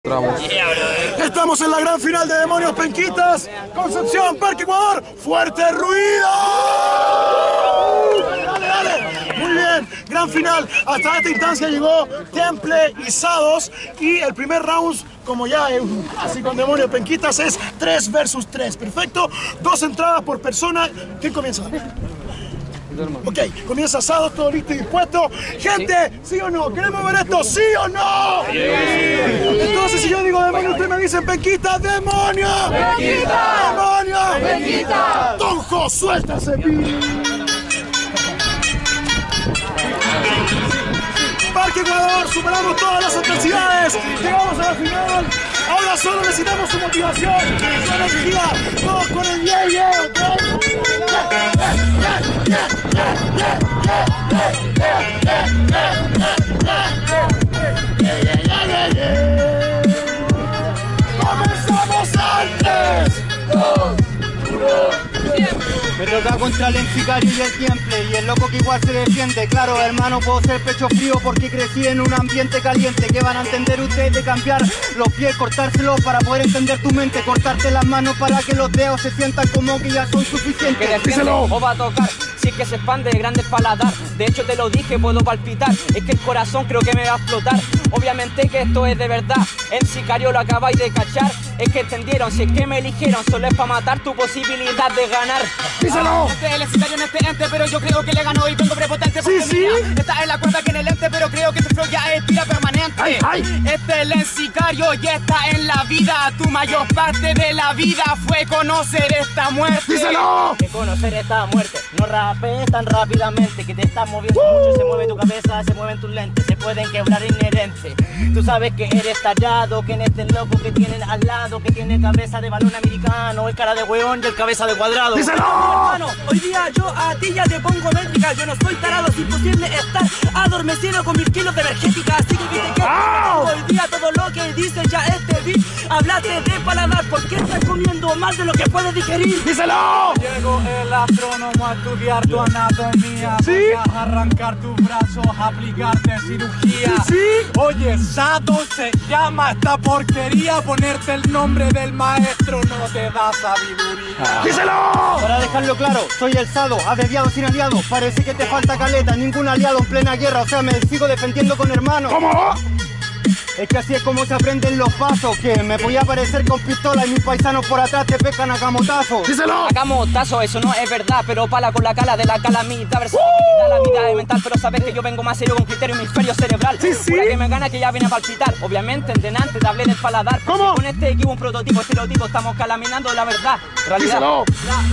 Estamos en la gran final de Demonios Penquitas, Concepción, Parque Ecuador. ¡Fuerte ruido! Dale. Muy bien, gran final. Hasta esta instancia llegó Temple y Sados. Y el primer round, como ya así con Demonios Penquitas, es 3 versus 3. Perfecto. 2 entradas por persona. ¿Quién comienza? Ok, comienza Sados, todo listo y dispuesto. Gente, ¿sí o no? ¿Queremos ver esto? ¿Sí o no? Sí. Entonces, si yo digo demonio, ustedes me dicen Penquita, demonio. Penquita. Demonio. Penquita. Tonjo, suelta ese beat. Parque Ecuador, superamos todas las adversidades. Llegamos a la final. Ahora solo necesitamos su motivación, su energía. Todos con el yeah, ¿ok? ¡Comenzamos antes! 2, 1, me toca contra el Sicario y el Temple, y el loco que igual se defiende. Claro, hermano, puedo ser pecho frío porque crecí en un ambiente caliente. ¿Qué van a entender ustedes de cambiar los pies, cortárselos para poder entender tu mente? Cortarte las manos para que los dedos se sientan como que ya son suficientes. Que defiende o va a tocar, si es que se expande de grande el paladar. De hecho te lo dije, puedo palpitar. Es que el corazón creo que me va a explotar. Obviamente que esto es de verdad. En Sicario lo acabáis de cachar. Es que entendieron, si es que me eligieron, solo es para matar tu posibilidad de ganar. ¡Díselo! Este es el Sicario en este ente, pero yo creo que le ganó y vengo prepotente. Sí, sí. Esta es la cuerda que en el ente, pero creo que este flow ya es vida permanente. Ay. Este es el Sicario y está en la vida. Tu mayor parte de la vida fue conocer esta muerte. ¡Díselo! Que conocer esta muerte. No rapees tan rápidamente, que te estás moviendo mucho. Se mueve tu cabeza, se mueven tus lentes, se pueden quebrar inherente. Tú sabes que eres tallado, que en este loco que tienen al lado, que tiene cabeza de balón americano, el cara de hueón y el cabeza de cuadrado. ¡Díselo! Hermano, hoy día yo a ti ya te pongo métrica. Yo no soy tarado, es imposible estar adormecido con 1000 kilos de energética. Así que viste que hoy día todo lo que dice ya este beat. Hablaste de paladar, ¿por qué estás comiendo más de lo que puedes digerir? ¡Díselo! Llegó el astrónomo a estudiar tu anatomía. ¿Sí? Voy a arrancar tus brazos, aplicarte cirugía. ¿Sí? Oye, Sados se llama esta porquería. Ponerte el nombre del maestro no te da sabiduría. ¡Díselo! Para dejarlo claro, soy el Sado, abreviado sin aliado. Parece que te falta caleta, ningún aliado en plena guerra. O sea, me sigo defendiendo con hermanos. ¿Cómo? Es que así es como se aprenden los pasos. Que me podía aparecer con pistola y mis paisanos por atrás te pescan a camotazo. ¡Díselo! Camotazo, eso no es verdad, pero pala con la cala de la calamidad. Versatilidad, la vida es mental, pero sabes que yo vengo más serio con criterio hemisferio cerebral. Sí, sí. Pura que me gana que ya viene a palpitar. Obviamente, en delante te hablé del paladar. ¿Cómo? Con este equipo un prototipo, estereotipo, estamos calaminando la verdad. Realidad. ¡Díselo!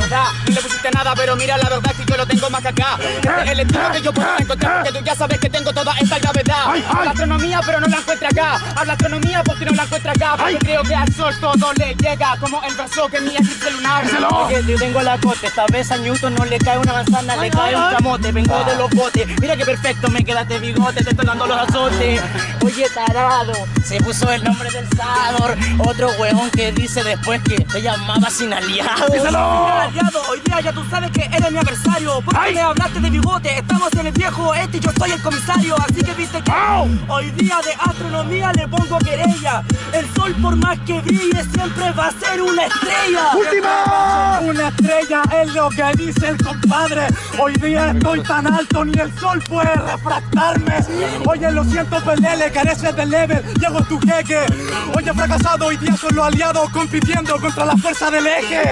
No le pusiste nada, pero mira la verdad que yo lo tengo más que acá. Este es el estilo que yo puedo encontrar, porque tú ya sabes que tengo toda esta gravedad. Habla astronomía, pero no la encuentra acá. Habla astronomía porque no la encuentra acá. Porque creo que al sol todo le llega, como el verso que mi eclipse lunar. ¡Díselo! Porque yo tengo la corte, esta vez a Newton no le cae una manzana, le cae un camote. Vengo de los botes, mira que perfecto me quedaste bigote, te estoy dando los azotes. Oye, tarado, se puso el nombre del Sador. Otro huevón que dice después que te llamaba sin aliados. ¡Díselo! Aliado, hoy día ya tú sabes que eres mi adversario. Porque me hablaste de bigote, estamos en el viejo este y yo soy el comisario. Así que viste que hoy día de astronomía le pongo querella. El sol por más que brille siempre va a ser una estrella. ¡Última! Una estrella es lo que dice el compadre. Hoy día estoy tan alto, ni el sol puede refractarme. Oye, lo siento, Pelele, careces de level, llego tu jeque. Oye, fracasado, hoy día son los aliados compitiendo contra la fuerza del eje.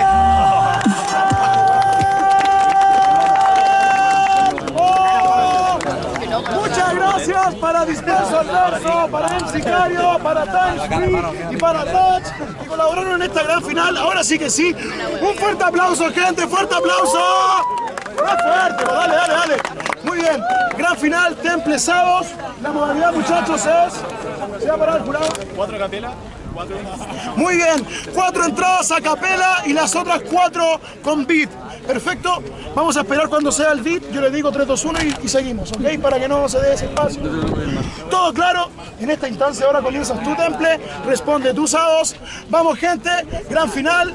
Muchas gracias para Disperso Adverso, para El Sicario, para Times Free y para Touch, que colaboraron en esta gran final. Ahora sí que sí. Un fuerte aplauso, gente, fuerte aplauso. Más fuerte, dale. Muy bien, gran final, Temple Sados. La modalidad, muchachos, es... ¿Se va a parar el jurado? 4 capelas. Muy bien, 4 entradas a capela y las otras 4 con beat. Perfecto, vamos a esperar cuando sea el beat. Yo le digo 3, 2, 1 y seguimos, ¿ok? Para que no se dé ese espacio. Todo claro, en esta instancia ahora comienzas tu Temple, responde tus Sados. Vamos, gente, gran final.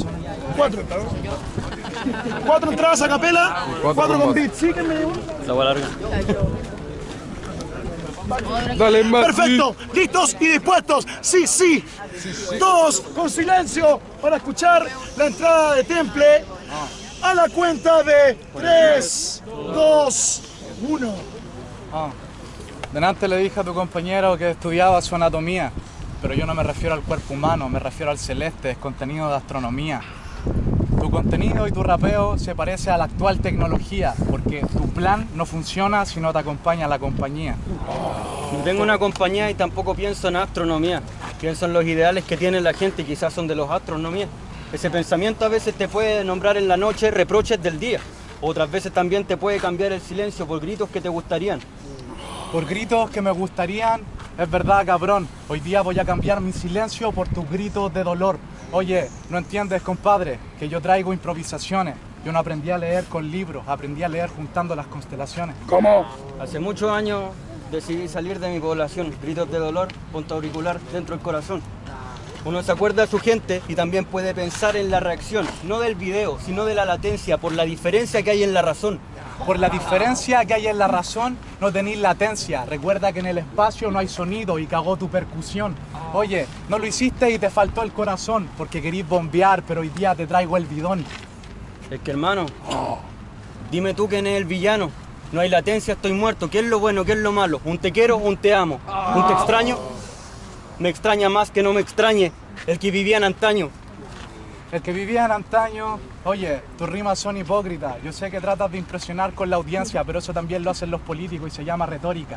4 entradas a capela, 4 con beat. Sígueme. La larga. Dale más. Perfecto, listos y dispuestos. Sí, sí. Todos con silencio para escuchar la entrada de Temple a la cuenta de 3, 2, 1. Delante le dije a tu compañero que estudiaba su anatomía, pero yo no me refiero al cuerpo humano, me refiero al celeste, es contenido de astronomía. Tu contenido y tu rapeo se parece a la actual tecnología, porque tu plan no funciona si no te acompaña la compañía. No tengo una compañía y tampoco pienso en astronomía. Pienso en los ideales que tiene la gente y quizás son de los astros, no míos. Ese pensamiento a veces te puede nombrar en la noche reproches del día. Otras veces también te puede cambiar el silencio por gritos que te gustarían. Por gritos que me gustarían, es verdad, cabrón. Hoy día voy a cambiar mi silencio por tus gritos de dolor. Oye, ¿no entiendes, compadre? Que yo traigo improvisaciones. Yo no aprendí a leer con libros, aprendí a leer juntando las constelaciones. ¿Cómo? Hace muchos años decidí salir de mi población. Gritos de dolor, punto auricular dentro del corazón. Uno se acuerda de su gente y también puede pensar en la reacción, no del video, sino de la latencia, por la diferencia que hay en la razón. Por la diferencia que hay en la razón, no tenéis latencia. Recuerda que en el espacio no hay sonido y cagó tu percusión. Oye, no lo hiciste y te faltó el corazón, porque querís bombear, pero hoy día te traigo el bidón. Es que, hermano, dime tú quién es el villano. No hay latencia, estoy muerto. ¿Qué es lo bueno, qué es lo malo? ¿Un te quiero, un te amo? ¿Un te extraño? Me extraña más que no me extrañe el que vivía en antaño. El que vivía en antaño, oye, tus rimas son hipócritas. Yo sé que tratas de impresionar con la audiencia, pero eso también lo hacen los políticos y se llama retórica.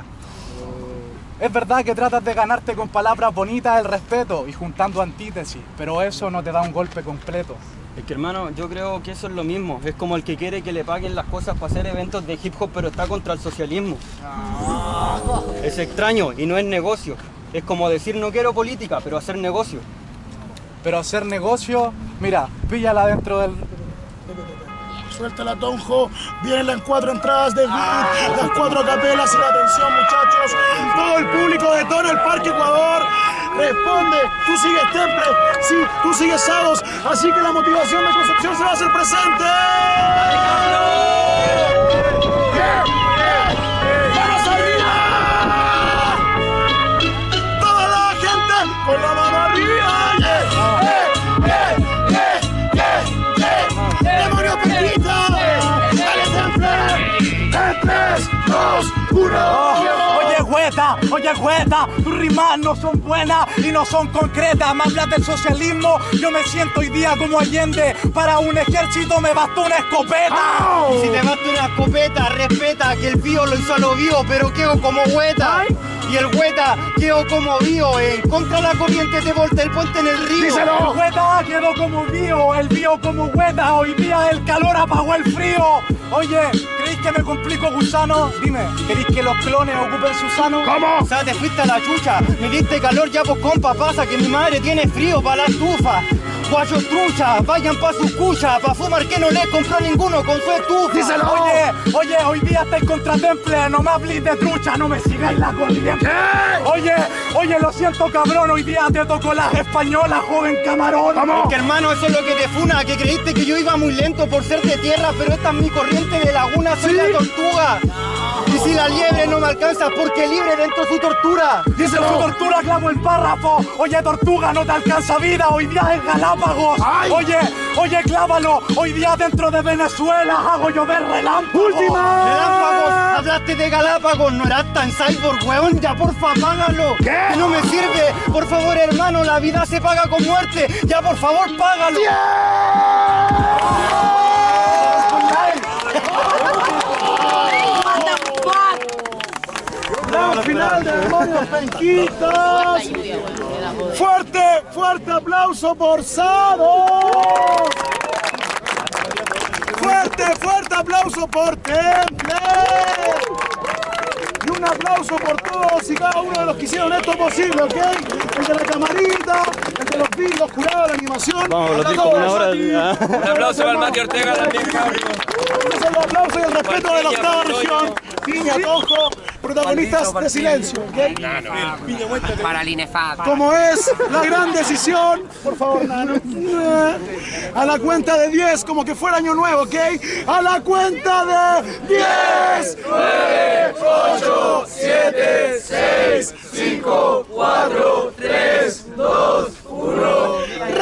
Es verdad que tratas de ganarte con palabras bonitas el respeto y juntando antítesis, pero eso no te da un golpe completo. Es que, hermano, yo creo que eso es lo mismo. Es como el que quiere que le paguen las cosas para hacer eventos de hip hop, pero está contra el socialismo. Es extraño y no es negocio. Es como decir no quiero política, pero hacer negocio. Pero hacer negocio, mira, píllala dentro del... Suéltala, Tonjo. Vienen las 4 entradas de beat, las 4 capelas y la atención, muchachos. Todo el público de todo el Parque Ecuador responde. Tú sigues Temple, sí, tú sigues Sados. Así que la motivación de Concepción se va a hacer presente. ¡Manos arriba! Toda la gente con la mano arriba. ¡Demonio Pequita! ¡Dale, Temple! ¡En 3, 2, 1! Oye, Jueta, tus rimas no son buenas y no son concretas. Me hablas del socialismo, yo me siento hoy día como Allende. Para un ejército me bastó una escopeta. Y si te basta una escopeta, respeta que el pío lo hizo a lo vivo, pero quedo como Hueta. Y el Hueta quedó como Bío, en contra la corriente te voltea el puente en el río. ¡Díselo! El Hueta quedó como Bío, el Bío como Hueta. Hoy día el calor apagó el frío. Oye, ¿creéis que me complico, gusano? Dime, ¿queréis que los clones ocupen su sano? ¿Cómo? O sea, te fuiste a la chucha, me diste calor ya pues compa, pasa que mi madre tiene frío para la estufa. Guayos truchas, vayan pa' su cucha, pa' fumar que no les compró ninguno con su estufa. ¡Díselo! Oye, hoy día estáis contra Temple, no me hables de trucha, no me sigáis la corriente. Oye, lo siento, cabrón, hoy día te tocó la española, joven camarón. ¿Cómo? Es que, hermano, eso es lo que te funa, que creíste que yo iba muy lento por ser de tierra, pero esta es mi corriente de laguna, soy la tortuga. Y si la liebre no me alcanza, porque libre dentro de su tortura. Dice su tortura, clavo el párrafo. Oye, tortuga, no te alcanza vida, hoy día es Galápagos. ¡Ay! Oye, clávalo, hoy día dentro de Venezuela hago llover relámpagos. ¡Última! Relámpagos, hablaste de Galápagos, no eras tan cyborg, weón, ya porfa, págalo. ¿Qué? Que no me sirve, por favor, hermano, la vida se paga con muerte, ya por favor, págalo. Gran final de Demonios Penquitas. Fuerte aplauso por Sados. Fuerte aplauso por Temple. Y un aplauso por todos y cada uno de los que hicieron esto posible, ¿ok? El de la camarita, el de los beats, los jurados, la animación. Vamos, los discos, una hora. Un aplauso para el Mati Ortega también, cabrón. Un aplauso y el respeto de la octava región. Piña, Tojo, protagonistas de Silencio, ¿ok? Para el inefable. Como es la gran decisión, por favor, Nano. A la cuenta de 10, como que fuera año nuevo, ¿ok? A la cuenta de 10, 9, 8, 7, 6, 5, 4, 3, 2, 1.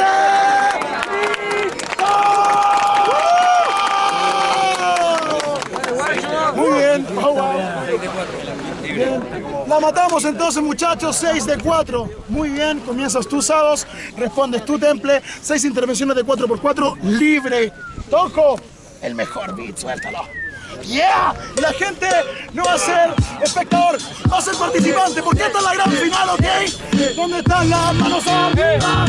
Muy bien. Oh, wow. Bien. La matamos entonces, muchachos. 6 de 4. Muy bien. Comienzas tú, Sados. Respondes tú, Temple. 6 intervenciones de 4x4. Libre. Tojo. El mejor beat. Suéltalo. ¡Yeah! Y la gente no va a ser espectador, va a ser participante, porque esta es la gran final, ¿ok? ¿Dónde están las manos arriba?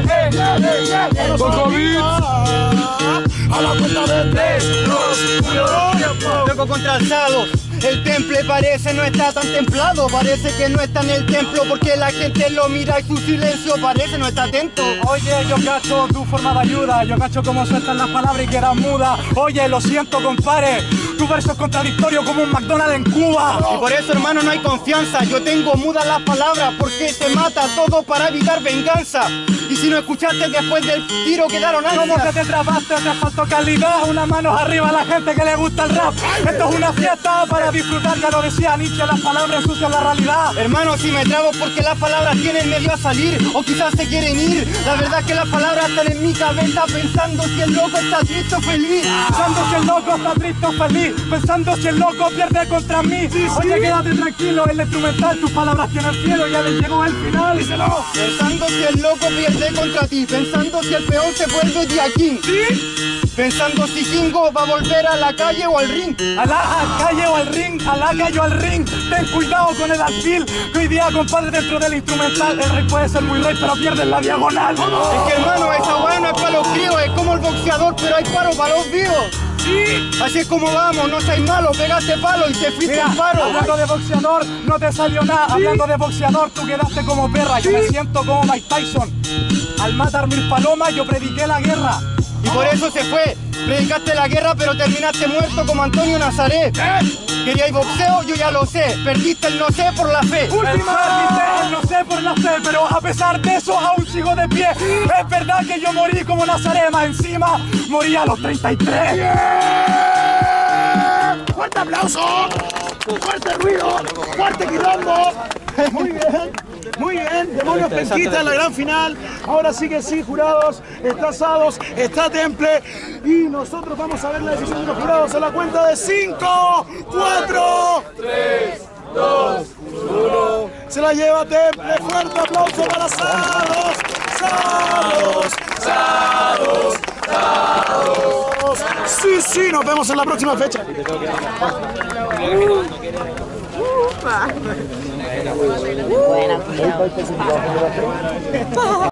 Manos arriba. A la cuenta de 3, 2, 1. Loco contra alzados. El temple parece no está tan templado, parece que no está en el templo porque la gente lo mira y su silencio parece no está atento. Oye, yo cacho tu forma de ayuda, yo cacho cómo sueltan las palabras y que eras muda. Oye, lo siento, compadre, tu verso es contradictorio como un McDonald's en Cuba. Y por eso, hermano, no hay confianza, yo tengo mudas las palabras porque se mata todo para evitar venganza. Y si no escuchaste después del tiro quedaron ansias. Como que te atrapaste, te faltó calidad, unas manos arriba a la gente que le gusta el rap. Esto es una fiesta para disfrutar, ya lo decía Nietzsche, las palabras ensucian la realidad. Hermano, si me trabo porque las palabras tienen medio a salir o quizás se quieren ir. La verdad es que las palabras están en mi cabeza pensando si el loco está triste o feliz. Pensando si el loco está triste o feliz, pensando si el loco pierde contra mí. Oye, quédate tranquilo, el instrumental, tus palabras tienen cielo, ya le llegó el final. Díselo. Pensando si el loco pierde contra ti, pensando si el peón se vuelve Diaquín. ¿Sí? Pensando si Kingo va a volver a la calle o al ring. A la calle o al ring, a la calle o al ring. Ten cuidado con el alfil, que hoy día, compadre, dentro del instrumental el rey puede ser muy rey, pero pierde en la diagonal. Es que, hermano, esa weá no es para los críos, es como el boxeador, pero hay paro para los vivos. Sí. Así es como vamos, no seas malo, pegaste palo y te fuiste en paro. Hablando de boxeador, no te salió nada. ¿Sí? Hablando de boxeador, tú quedaste como perra. Yo me siento como Mike Tyson. Al matar mil palomas, yo prediqué la guerra. Y por eso se fue. Predicaste la guerra, pero terminaste muerto como Antonio Nazaret. Queríais boxeo, yo ya lo sé. Perdiste el no sé por la fe. Perdiste el no sé por la fe, pero a pesar de eso aún sigo de pie. Es verdad que yo morí como Nazaret, más encima morí a los 33. ¡Fuerte aplauso! ¡Fuerte ruido! ¡Fuerte quilombo! Muy bien, muy bien. Demonios Penquita en la gran final. Ahora sí que sí, jurados. Está Sados, está Temple. Y nosotros vamos a ver la decisión de los jurados a la cuenta de 5, 4, 3, 2, 1. Se la lleva Temple. Fuerte aplauso para Sados. Sados, Sados, Sados. Sí, sí, nos vemos en la próxima fecha. Buena,